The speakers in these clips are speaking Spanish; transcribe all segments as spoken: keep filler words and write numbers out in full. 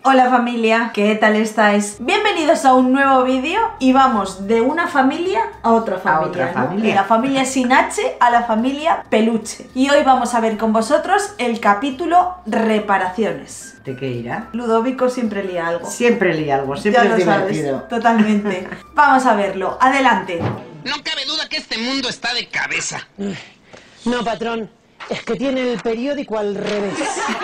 Hola familia, ¿qué tal estáis? Bienvenidos a un nuevo vídeo y vamos de una familia a otra familia, a otra ¿no? familia. De la familia sin H a la familia peluche. Y hoy vamos a ver con vosotros el capítulo reparaciones. ¿De qué irá? Ludovico siempre lía algo. Siempre lía algo, siempre Ya lo es divertido. sabes, totalmente. Vamos a verlo, adelante. No cabe duda que este mundo está de cabeza. No, patrón, es que tiene el periódico al revés.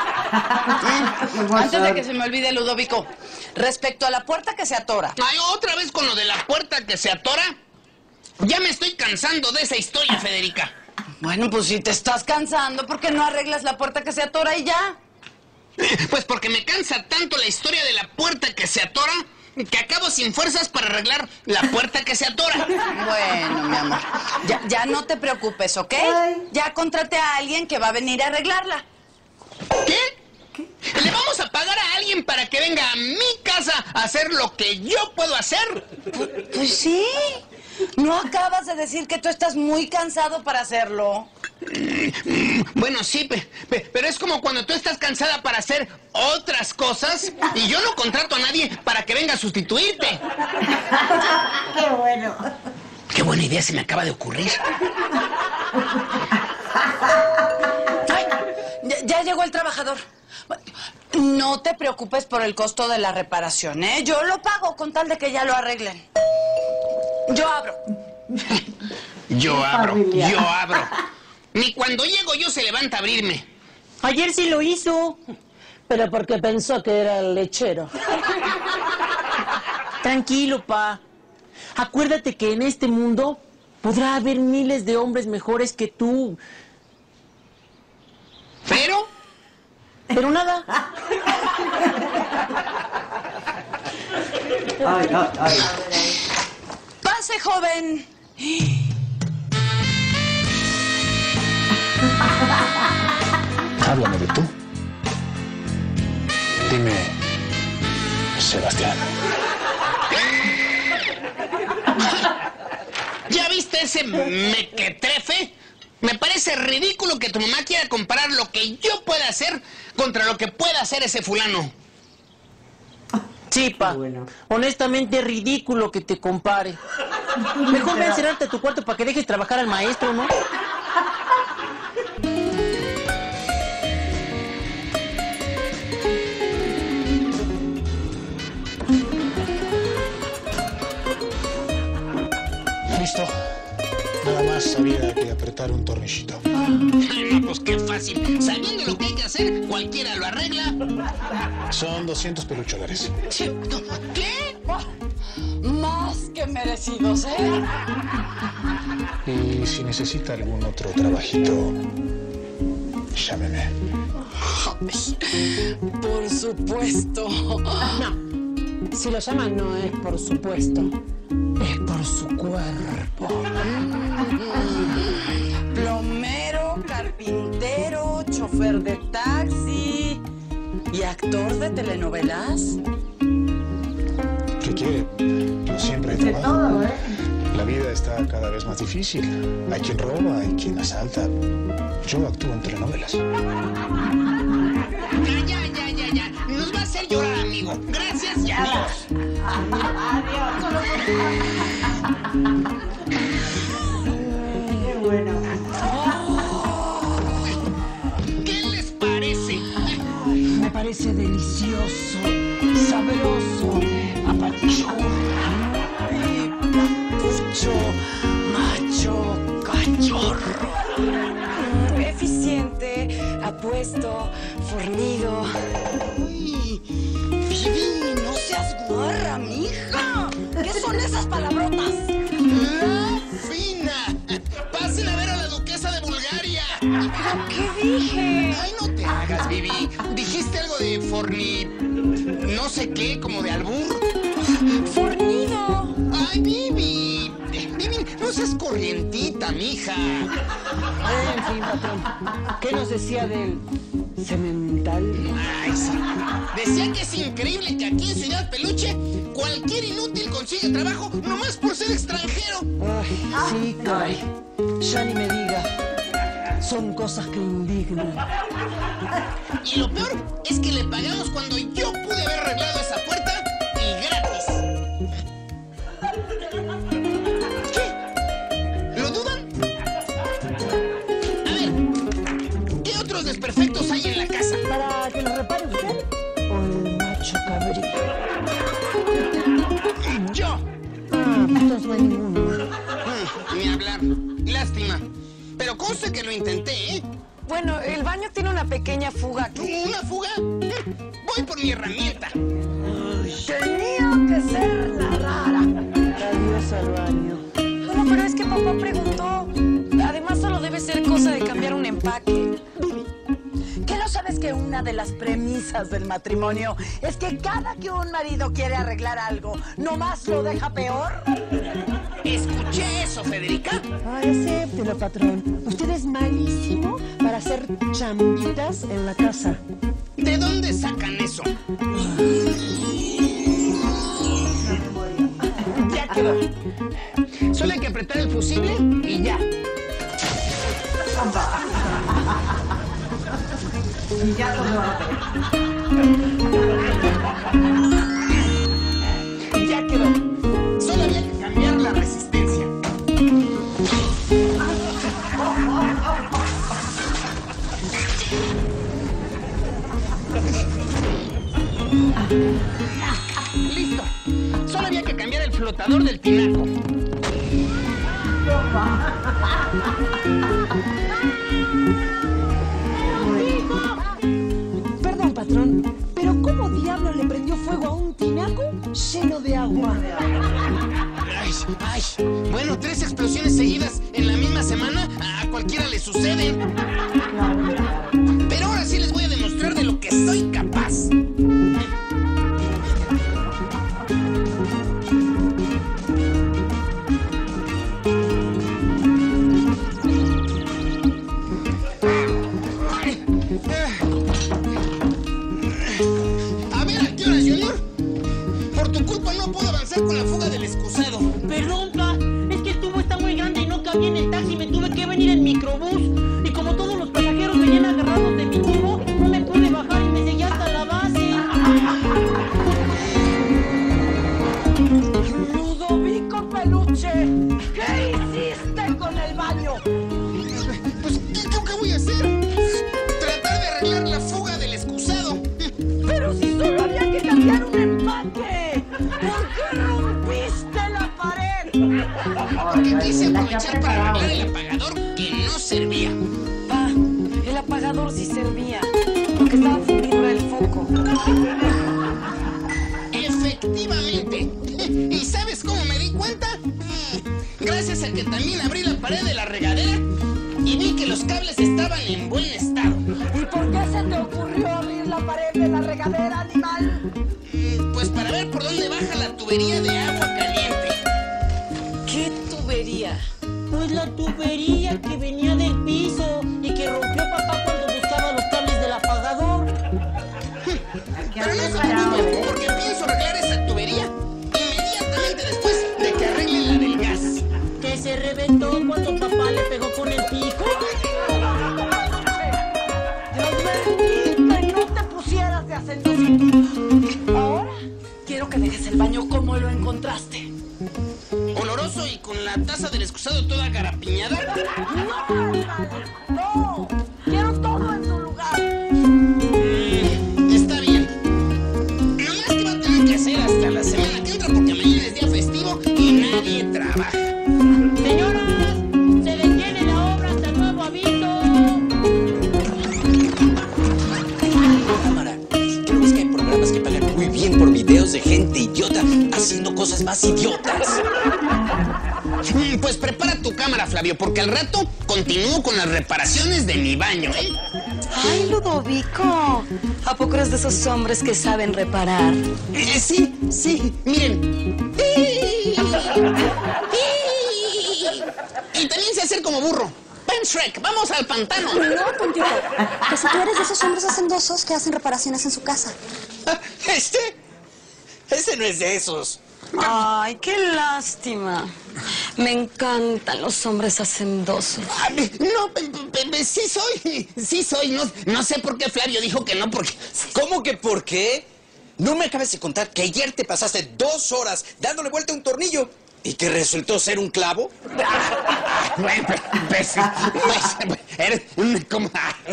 Antes de que se me olvide, Ludovico, respecto a la puerta que se atora. Ay, otra vez con lo de la puerta que se atora. Ya me estoy cansando de esa historia, Federica. Bueno, pues si te estás cansando, ¿por qué no arreglas la puerta que se atora y ya? Pues porque me cansa tanto la historia de la puerta que se atora que acabo sin fuerzas para arreglar la puerta que se atora. Bueno, mi amor, ya, ya no te preocupes, ¿ok? Ay. Ya contraté a alguien que va a venir a arreglarla. ¿Qué? ¿Qué? ¿Le vamos a pagar a alguien para que venga a mi casa a hacer lo que yo puedo hacer? Pues, pues sí. ¿No acabas de decir que tú estás muy cansado para hacerlo? Bueno, sí, pe, pe, pero es como cuando tú estás cansada para hacer otras cosas y yo no contrato a nadie para que venga a sustituirte. Qué bueno. Qué buena idea se me acaba de ocurrir. Ay, ya, ya llegó el trabajador. No te preocupes por el costo de la reparación, ¿eh? Yo lo pago con tal de que ya lo arreglen. Yo abro. Yo abro, Familia. yo abro. Ni cuando llego yo se levanta a abrirme. Ayer sí lo hizo, pero porque pensó que era el lechero. Tranquilo, pa. Acuérdate que en este mundo podrá haber miles de hombres mejores que tú. Pero... Pero nada. Ay, ay, ay. ¡Pase, joven! Háblame de tú. Dime, Sebastián. ¿Ya viste ese mequetrefe? Me parece ridículo que tu mamá quiera comparar lo que yo pueda hacer contra lo que pueda hacer ese fulano. Sí, pa. Bueno. Honestamente es ridículo que te compare. Mejor ve a encerrarte a tu cuarto para que dejes trabajar al maestro, ¿no? Listo. Nada más había que apretar un tornillito. Ay, no, pues qué fácil. Sabiendo lo que hay que hacer, cualquiera lo arregla. Son doscientos pelucholares. ¿Qué? Más que merecidos, ¿eh? Y si necesita algún otro trabajito, llámeme. Por supuesto. No. Si lo llaman no es por supuesto. Es por su cuerpo. Plomero, carpintero, chofer de taxi y actor de telenovelas. ¿Qué quiere? Yo siempre he De trabajado. todo, ¿eh? La vida está cada vez más difícil. Hay quien roba, hay quien asalta. Yo actúo en telenovelas. Ya, ya, ya, ya. Nos va a hacer llorar, amigo. Gracias y adiós. Qué bueno. ¿Qué les parece? Me parece delicioso, sabroso, apachurro, Pucho, macho, cachorro. Eficiente, apuesto, fornido. Uy, Vivi, no seas guarra, mija. ¿Qué son esas palabrotas? ¡La fina! Pasen a ver a la duquesa de Bulgaria. ¿Pero qué dije? Ay, no te hagas, Vivi. Dijiste algo de forni... no sé qué, como de albur. Fornido. Ay, Vivi. Vivi, no seas corrientita, mija. En fin, patrón. ¿Qué nos decía del cemental? Ay, sí. Decía que es increíble que aquí en Ciudad Peluche cualquier inútil consigue trabajo nomás por ser extranjero. Ay, sí, caray. Ya ni me diga. Son cosas que indignan. Y lo peor es que le pagamos cuando yo pude haber macho cabrío. ¡Yo! Ah, pues entonces no hay ninguno. Mm, Ni hablar. Lástima. Pero conste que lo intenté, ¿eh? Bueno, el baño tiene una pequeña fuga aquí. ¿Una fuga? Mm, Voy por mi herramienta. Tenía que ser la rara. Adiós al baño. No, pero es que papá preguntó. Además, solo debe ser cosa de cambiar un empaque. ¿Qué no sabes que una de las premisas del matrimonio es que cada que un marido quiere arreglar algo, nomás lo deja peor? ¿Escuché eso, Federica? Ay, acéptelo, patrón. Usted es malísimo para hacer chambitas en la casa. ¿De dónde sacan eso? Ya quedó. Solo hay que apretar el fusible y ya. Y ya todo. Ya quedó. Solo había que cambiar la resistencia. Listo. Solo había que cambiar el flotador del tinaco. Perdón, patrón, pero ¿cómo diablo le prendió fuego a un tinaco lleno de agua? Ay, ay. Bueno, tres explosiones seguidas en la misma semana a cualquiera le suceden. Pero ahora sí les voy a demostrar de lo que soy capaz. A ver, ¿a qué horas, Junior? Por tu culpa no puedo avanzar con la fuga del excusado. Perdón, pa, es que el tubo está muy grande y no cabía en el taxi, me tuve que venir en microbús. Y como todos los pasajeros venían agarrados de mi tubo, no me pude bajar y me seguí hasta la base. Ludovico Peluche, ¿qué hiciste con el baño? Pues, ¿qué, qué voy a hacer? Tratar de arreglar la fuga del excusado. Pero si solo había que cambiar un empaque. ¿Por qué rompiste la pared? Porque quise aprovechar para arreglar el apagador que no servía. Pa, el apagador sí servía, porque estaba fundido el foco. Efectivamente. ¿Y sabes cómo me di cuenta? Gracias a que también abrí la pared de la regadera y vi que los cables estaban en buen estado. ¿Y por qué se te ocurrió abrir la pared de la regadera, animal? Pues para ver por dónde baja la tubería de agua caliente. ¿Qué tubería? Pues la tubería que venía del piso y que rompió papá cuando buscaba los cables del apagador. Pero no se preocupen, porque pienso arreglar esa tubería inmediatamente después de que arreglen la del gas. Que se reventó cuando papá le pegó con el pico. Dios bendito, y no te pusieras de acentosito. Ahora quiero que dejes el baño como lo encontraste. Oloroso y con la taza del excusado toda garapiñada. No, animal, no. Quiero todo en su lugar. Mm, está bien. Nomás que va a tener que hacer hasta la semana que entra porque mañana es día festivo y nadie trabaja. Señoras, se detiene la obra hasta nuevo aviso. Cámara, ¿tú no ves que hay programas que pagan muy bien por videos de gente idiota haciendo cosas más idiotas? Mm, Pues prepara tu cámara, Flavio, porque al rato continúo con las reparaciones de mi baño, ¿eh? Ay, Ludovico, ¿a poco eres de esos hombres que saben reparar? Eh, sí, sí, miren. Y también sé hacer como burro. Ven, Shrek, vamos al pantano. No, Puntito, que si tú eres de esos hombres hacendosos que hacen reparaciones en su casa. ¿Este? Ese no es de esos. Ay, qué lástima. Me encantan los hombres hacendosos. Ah, No, pe- pe- pe- sí soy, sí soy. No, no sé por qué Flavio dijo que no, porque... ¿Cómo que por qué? No me acabas de contar que ayer te pasaste dos horas dándole vuelta a un tornillo ¿Y que resultó ser un clavo? Bueno, pues, pues, eres una como...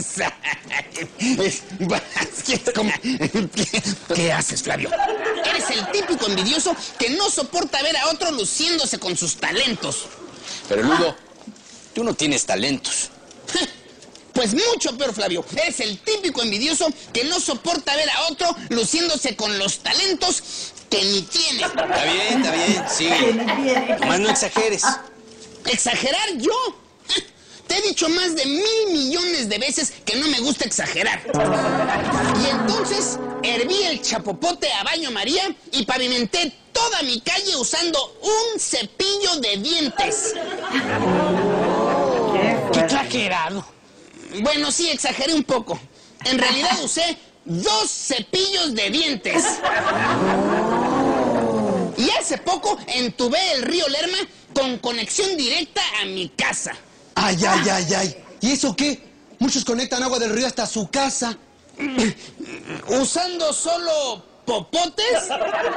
¿Qué haces, Flavio? Eres el típico envidioso que no soporta ver a otro luciéndose con sus talentos. Pero, Ludo, tú no tienes talentos. Pues mucho peor, Flavio. Eres el típico envidioso que no soporta ver a otro luciéndose con los talentos que ni tiene. Está bien, está bien, sigue. Nomás no exageres. ¿Exagerar yo? Te he dicho más de mil millones de veces que no me gusta exagerar. Y entonces herví el chapopote a baño María y pavimenté toda mi calle usando un cepillo de dientes. Qué exagerado. Bueno, sí, exageré un poco. En realidad usé dos cepillos de dientes. Y hace poco entubé el río Lerma con conexión directa a mi casa. Ay, ay, ay, ay. ¿Y eso qué? Muchos conectan agua del río hasta su casa. ¿Usando solo popotes?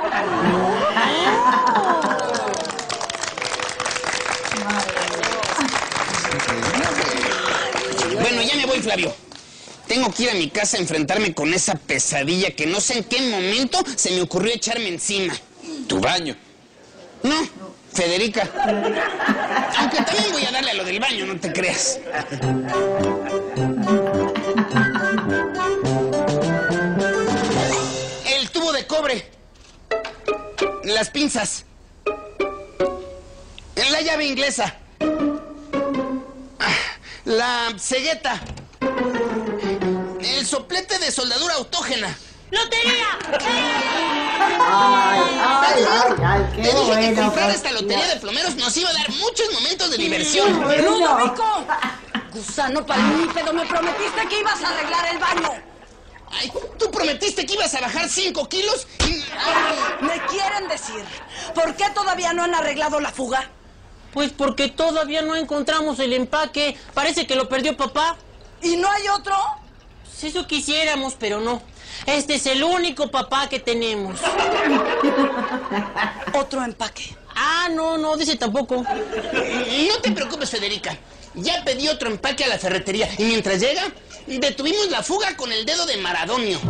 Bueno, ya me voy, Flavio. Tengo que ir a mi casa a enfrentarme con esa pesadilla que no sé en qué momento se me ocurrió echarme encima. ¿Tu baño? No, Federica. Aunque también voy a darle a lo del baño, no te creas. El tubo de cobre. Las pinzas. La llave inglesa. La cegueta. El soplete de soldadura autógena. ¡Lotería! Ay, ay, ay, ay, qué Te dije bueno. que comprar pues, esta lotería de plomeros nos iba a dar muchos momentos de diversión. ¡Ludovico! Gusano palmípedo, me prometiste que ibas a arreglar el baño. Ay, tú prometiste que ibas a bajar cinco kilos y... ¿Me quieren decir por qué todavía no han arreglado la fuga? Pues porque todavía no encontramos el empaque. Parece que lo perdió papá. ¿Y no hay otro? Pues eso quisiéramos, pero no. Este es el único papá que tenemos. Otro empaque. Ah, no, no, dice tampoco. No te preocupes, Federica. Ya pedí otro empaque a la ferretería. Y mientras llega, detuvimos la fuga con el dedo de Maradonio.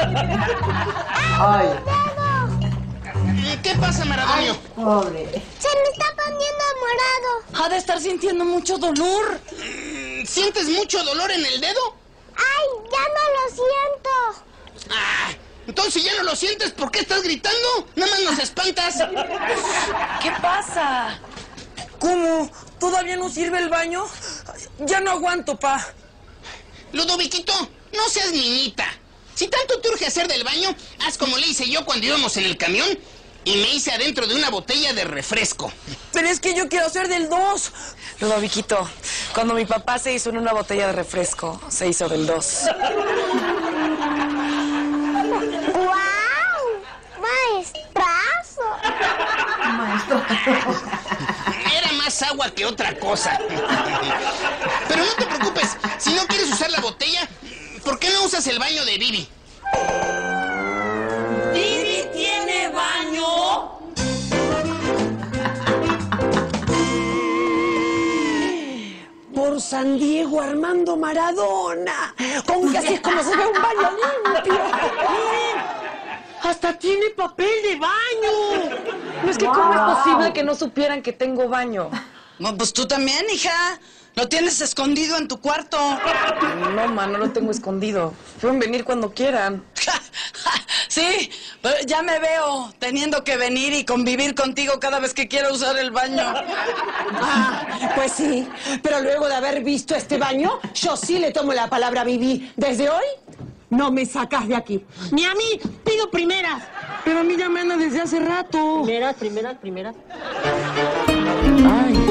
Ay, ¿Qué pasa, Maradonio? pobre. Se me está poniendo morado. Ha de estar sintiendo mucho dolor. ¿Sientes mucho dolor en el dedo? Ay, ya no lo siento. Ah, entonces ya no lo sientes. ¿Por qué estás gritando? Nada más nos espantas. ¿Qué pasa? ¿Cómo? ¿Todavía no sirve el baño? Ya no aguanto, pa. Ludoviquito, no seas niñita. Si tanto te urge hacer del baño, haz como le hice yo cuando íbamos en el camión y me hice adentro de una botella de refresco. Pero es que yo quiero hacer del dos. Ludoviquito, cuando mi papá se hizo en una botella de refresco, se hizo del dos. ¡Guau! ¡Maestrazo! Era más agua que otra cosa. Pero no te preocupes, si no quieres usar la botella, ¿por qué no usas el baño de Vivi? ¿Vivi tiene baño? Por San Diego Armando Maradona. Con que así es como se ve un baño limpio. ¡Miren! ¡Hasta tiene papel de baño! No es que cómo es posible que no supieran que tengo baño. No, pues tú también, hija. Lo tienes escondido en tu cuarto. No, ma, no lo tengo escondido. Pueden venir cuando quieran. Sí, pero ya me veo teniendo que venir y convivir contigo cada vez que quiero usar el baño. Ah, pues sí, pero luego de haber visto este baño, yo sí le tomo la palabra a Vivi. Desde hoy, no me sacas de aquí. Ni a mí, pido primeras. Pero a mí ya me anda desde hace rato. Primeras, primeras, primeras. Ay.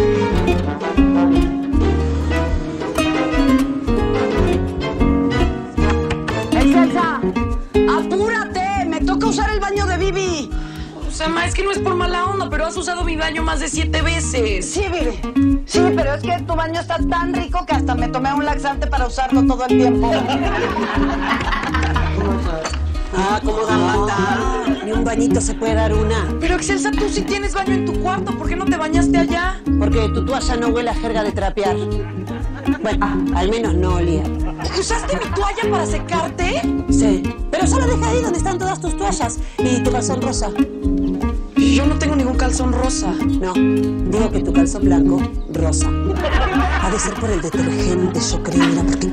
Excelsa, apúrate, me toca usar el baño de Vivi. O sea, ma, es que no es por mala onda, pero has usado mi baño más de siete veces. Sí, Vivi. Sí, pero es que tu baño está tan rico que hasta me tomé un laxante para usarlo todo el tiempo. Ah, ¿cómo dan lata? Ni un bañito se puede dar una. Pero Excelsa, tú sí tienes baño en tu cuarto. ¿Por qué no te bañaste allá? Porque tu toalla no huele a jerga de trapear. Bueno, al menos no olía. ¿Usaste mi toalla para secarte? Sí, pero solo deja ahí donde están todas tus toallas y tu calzón rosa. Yo no tengo ningún calzón rosa. No, digo que tu calzón blanco, rosa. Ha de ser por el detergente, yo creo, mira, porque...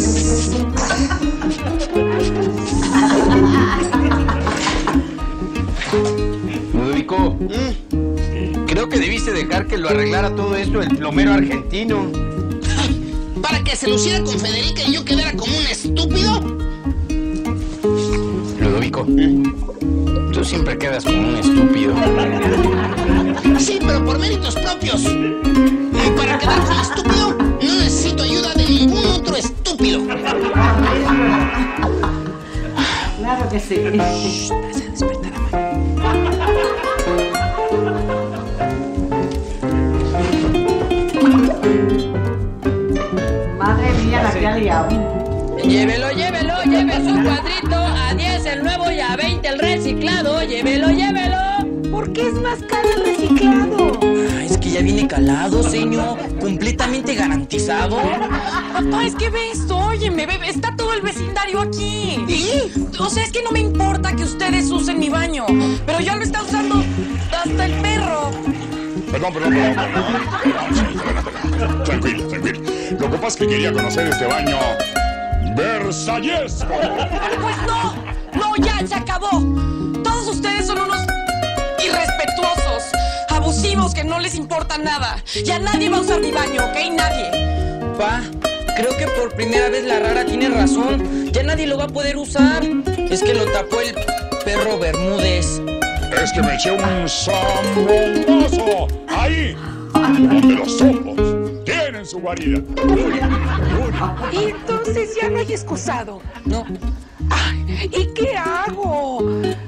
Ludovico, ¿Mm? creo que debiste dejar que lo arreglara todo esto el plomero argentino. ¿Para que se luciera con Federica y yo quedara como un estúpido? Ludovico, tú siempre quedas como un estúpido. Sí, pero por méritos propios. Para quedar como estúpido, no necesito ayuda de ningún otro estúpido. Claro que sí. Shh, vas a despertar a Mari. Madre mía, la que ha liado. Llévelo, llévelo, lleve su cuadrito. A diez el nuevo y a veinte el reciclado. Llévelo, llévelo. ¿Por qué es más caro el reciclado? Ah, es que ya viene calado, señor. Completamente garantizado. Papá, es que ve esto, óyeme, bebé, está todo el vecindario aquí. ¿Y? O sea, es que no me importa que ustedes usen mi baño, pero ya lo está usando hasta el perro. Perdón, perdón, perdón, perdón. Tranquila, tranquila. Lo que pasa es que quería conocer este baño versallesco. Pues no, no, ya se acabó. Todos ustedes son unos irrespetuosos, abusivos, que no les importa nada. Ya nadie va a usar mi baño, ¿ok? Nadie. Pa, creo que por primera vez la rara tiene razón. Ya nadie lo va a poder usar. Es que lo tapó el perro Bermúdez. Es que me eché un zambombazo ahí, donde los ojos tienen su guarida. Uy, uy. Entonces ya no hay excusado. No. Ay, ¿y qué hago?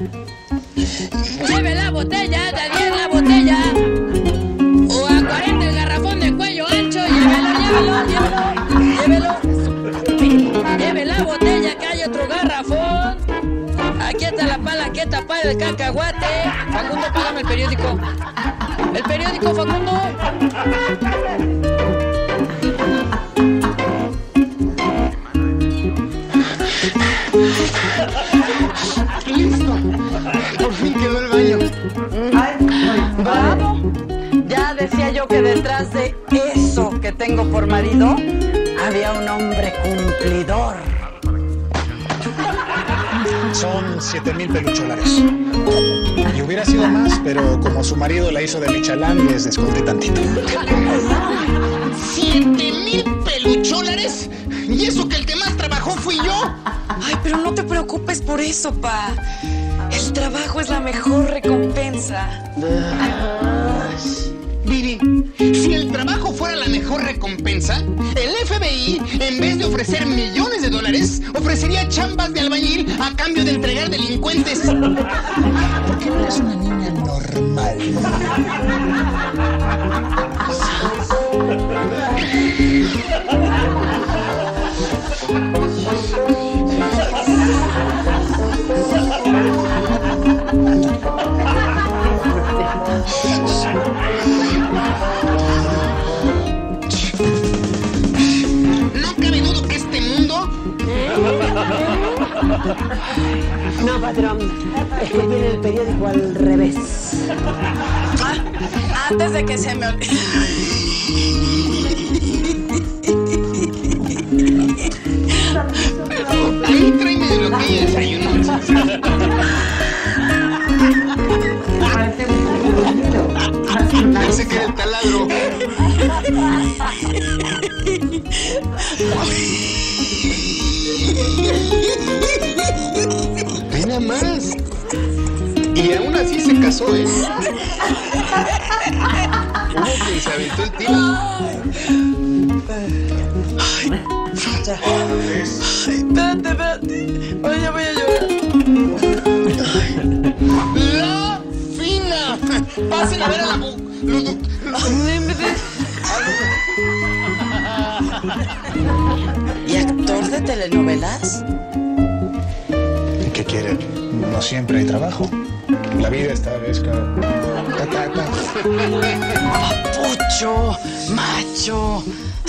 Lleve la botella, de a diez la botella. O a cuarenta el garrafón de cuello ancho. Llévelo, llévelo, llévelo. Lleve la botella, que hay otro garrafón. Aquí está la pala, aquí está pala del cacahuate. Facundo, págame el periódico. El periódico, Facundo. Listo. Por fin quedó el baño. ¡Bravo! Ya decía yo que detrás de eso que tengo por marido había un hombre cumplidor. Son siete mil pelucholares. Y hubiera sido más, pero como su marido la hizo de Michalán, les desconté tantito. ¿Siete mil pelucholares? ¿Y eso que el que más trabajó fui yo? Ay, pero no te preocupes por eso, pa. El trabajo es la mejor recompensa. Vivi, si el trabajo fuera la mejor recompensa, el F B I, en vez de ofrecer millones de dólares, ofrecería chambas de albañil a cambio de entregar delincuentes. ¿Por qué no eres una niña normal? No cabe duda que este mundo... No, patrón. Es que tiene el periódico al revés. Ah, antes de que se me olvide. A mí tráeme de lo que ella desayunó. Pensé que era el taladro. Ve nada más. Y aún así se casó, ¿eh? Hubo quien se aventó el tiro. Ay, ya. Ay, espérate, espérate. Oye, voy a llorar. ¡La fina! Pasen a ver a la bu... ¿Y actor de telenovelas? ¿Qué quiere, no siempre hay trabajo. La vida está vesca. Ta, ta, ta. Papucho, macho.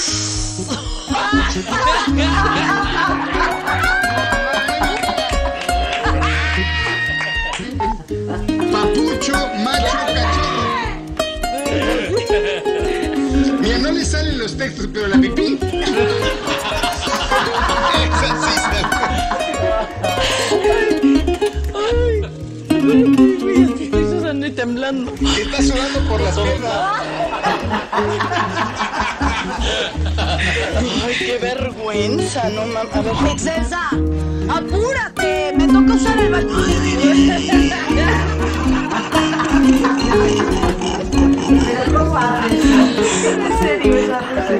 Papucho, macho, cachorro. Mira, no le salen los textos, pero la pipí. Esa sí se... Estoy sudando y temblando. Está sudando por las piernas. Ay, qué vergüenza, no mames. A ver, Excelsa, apúrate, me toca usar el baño. Pero ¿cómo haces? En serio, esa cosa.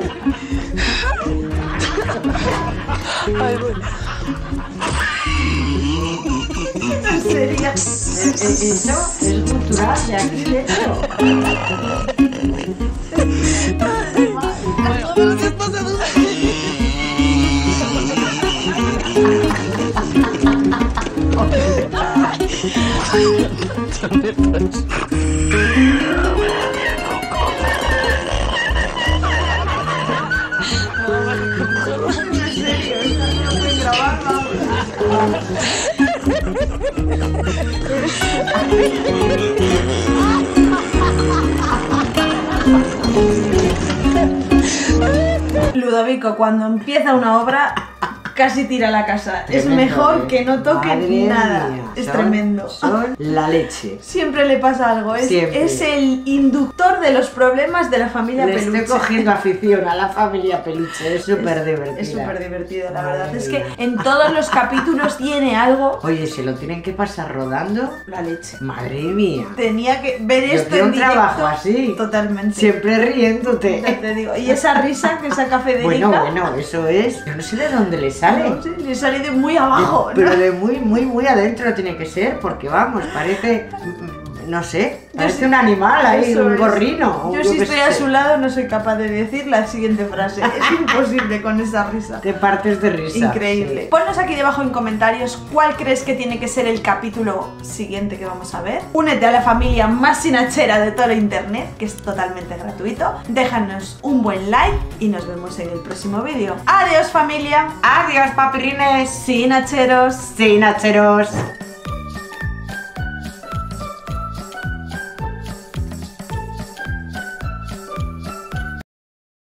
Ay, voy. En serio. Eso es cultural de aquí, de hecho. Ludovico, cuando empieza una obra, casi tira la casa. Tremendo, es mejor ¿eh? que no toque Madre nada. mía, es son- tremendo. Son la leche. Siempre le pasa algo. Es, Siempre. es el inductor de los problemas de la familia Le Peluche. estoy cogiendo afición a la familia Peluche. Es súper divertida. Es súper divertido, la Madre verdad. Es mía. que en todos los capítulos tiene algo. Oye, ¿se lo tienen que pasar rodando? La leche. Madre mía. Tenía que ver Yo esto quiero en un directo. trabajo así. Totalmente. Siempre riéndote. Ya te digo. Y esa risa que saca Federica. Bueno, bueno, eso es. Yo no sé de dónde le sale. No sé, le sale de muy abajo. Pero ¿no? de muy, muy, muy adentro tiene que ser, porque vamos, parece, mm, no sé, parece sí- un animal ahí, Eso un es. gorrino. Yo yo si qué estoy sé. a su lado no soy capaz de decir la siguiente frase. Es imposible con esa risa. Te partes de risa. Increíble. Sí. Ponnos aquí debajo en comentarios cuál crees que tiene que ser el capítulo siguiente que vamos a ver. Únete a la familia más sinachera de todo internet, que es totalmente gratuito. Déjanos un buen like y nos vemos en el próximo vídeo. Adiós familia. Adiós papirrines. Sinacheros. Sinacheros.